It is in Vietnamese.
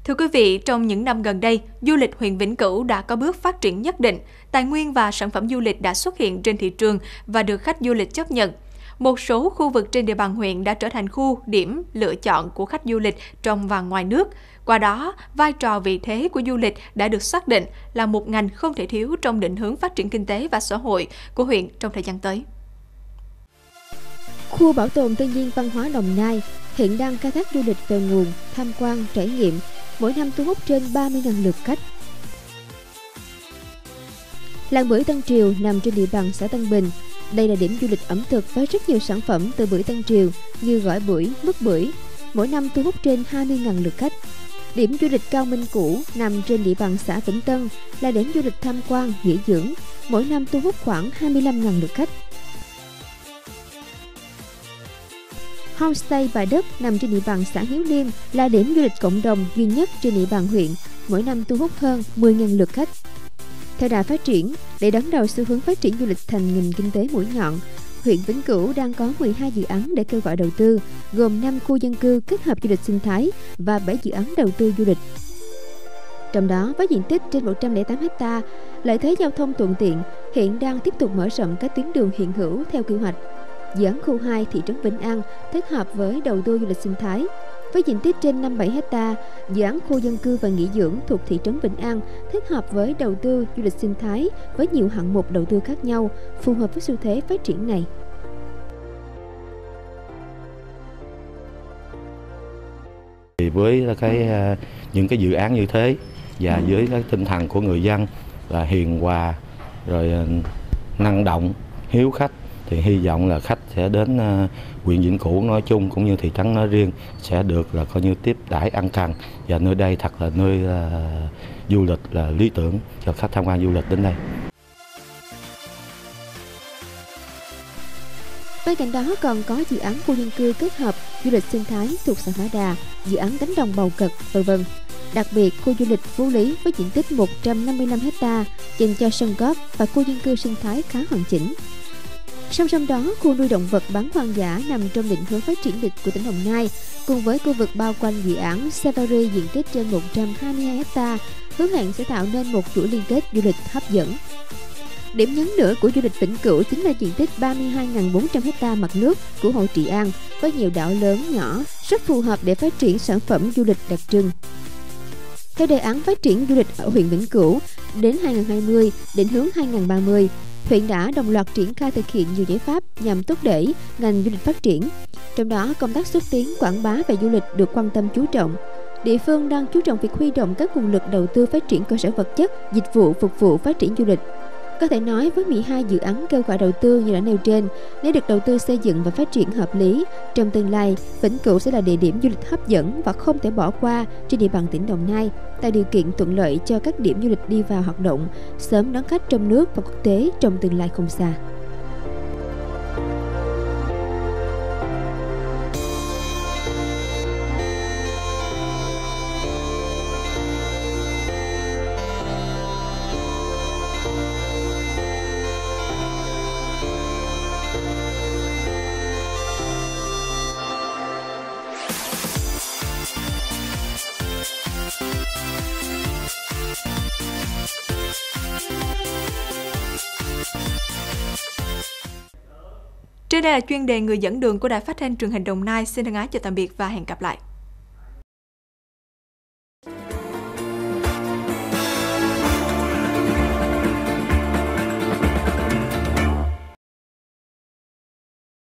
Thưa quý vị, trong những năm gần đây, du lịch huyện Vĩnh Cửu đã có bước phát triển nhất định. Tài nguyên và sản phẩm du lịch đã xuất hiện trên thị trường và được khách du lịch chấp nhận. Một số khu vực trên địa bàn huyện đã trở thành khu điểm lựa chọn của khách du lịch trong và ngoài nước. Qua đó, vai trò vị thế của du lịch đã được xác định là một ngành không thể thiếu trong định hướng phát triển kinh tế và xã hội của huyện trong thời gian tới. Khu bảo tồn thiên nhiên văn hóa Đồng Nai hiện đang khai thác du lịch về nguồn, tham quan, trải nghiệm, mỗi năm thu hút trên 30.000 lượt khách. Làng bưởi Tân Triều nằm trên địa bàn xã Tân Bình. Đây là điểm du lịch ẩm thực với rất nhiều sản phẩm từ bưởi Tân Triều như gỏi bưởi, mứt bưởi, mỗi năm thu hút trên 20.000 lượt khách. Điểm du lịch Cao Minh Cũ nằm trên địa bàn xã Vĩnh Tân là điểm du lịch tham quan, nghỉ dưỡng, mỗi năm thu hút khoảng 25.000 lượt khách. Homestay Bà Đất nằm trên địa bàn xã Hiếu Liêm là điểm du lịch cộng đồng duy nhất trên địa bàn huyện, mỗi năm thu hút hơn 10.000 lượt khách. Theo đà phát triển, để đón đầu xu hướng phát triển du lịch thành ngành kinh tế mũi nhọn, huyện Vĩnh Cửu đang có 12 dự án để kêu gọi đầu tư, gồm 5 khu dân cư kết hợp du lịch sinh thái và 7 dự án đầu tư du lịch. Trong đó, với diện tích trên 108 ha, lợi thế giao thông thuận tiện, hiện đang tiếp tục mở rộng các tuyến đường hiện hữu theo quy hoạch. Dự án khu 2 thị trấn Vĩnh An kết hợp với đầu tư du lịch sinh thái. Với diện tích trên 57 ha, dự án khu dân cư và nghỉ dưỡng thuộc thị trấn Vĩnh An kết hợp với đầu tư du lịch sinh thái với nhiều hạng mục đầu tư khác nhau, phù hợp với xu thế phát triển này. Với những cái dự án như thế và với cái tinh thần của người dân là hiền hòa, rồi năng động, hiếu khách, thì hy vọng là khách sẽ đến huyện Vĩnh Cửu nói chung cũng như thị trấn nói riêng sẽ được là coi như tiếp đãi ăn cần, và nơi đây thật là nơi du lịch là lý tưởng cho khách tham quan du lịch đến đây. Bên cạnh đó còn có dự án khu dân cư kết hợp du lịch sinh thái thuộc xã Hóa Đà, dự án cánh đồng Bầu Cật, v.v. Đặc biệt, khu du lịch Phú Lý với diện tích 155 ha dành cho sân golf và khu dân cư sinh thái khá hoàn chỉnh. Song song đó, khu nuôi động vật bán hoang dã nằm trong định hướng phát triển lịch của tỉnh Đồng Nai, cùng với khu vực bao quanh dự án Safari diện tích trên 122 ha, hứa hẹn sẽ tạo nên một chuỗi liên kết du lịch hấp dẫn. Điểm nhấn nữa của du lịch Vĩnh Cửu chính là diện tích 32.400 ha mặt nước của Hồ Trị An với nhiều đảo lớn nhỏ, rất phù hợp để phát triển sản phẩm du lịch đặc trưng. Theo đề án phát triển du lịch ở huyện Vĩnh Cửu đến 2020, định hướng 2030, huyện đã đồng loạt triển khai thực hiện nhiều giải pháp nhằm thúc đẩy ngành du lịch phát triển. Trong đó, công tác xúc tiến quảng bá về du lịch được quan tâm chú trọng. Địa phương đang chú trọng việc huy động các nguồn lực đầu tư phát triển cơ sở vật chất, dịch vụ phục vụ phát triển du lịch. Có thể nói với 12 dự án kêu gọi đầu tư như đã nêu trên, nếu được đầu tư xây dựng và phát triển hợp lý, trong tương lai, Vĩnh Cửu sẽ là địa điểm du lịch hấp dẫn và không thể bỏ qua trên địa bàn tỉnh Đồng Nai, tạo điều kiện thuận lợi cho các điểm du lịch đi vào hoạt động, sớm đón khách trong nước và quốc tế trong tương lai không xa. Trên đây là chuyên đề Người dẫn đường của Đài Phát thanh Truyền hình Đồng Nai. Xin thân ái chào tạm biệt và hẹn gặp lại.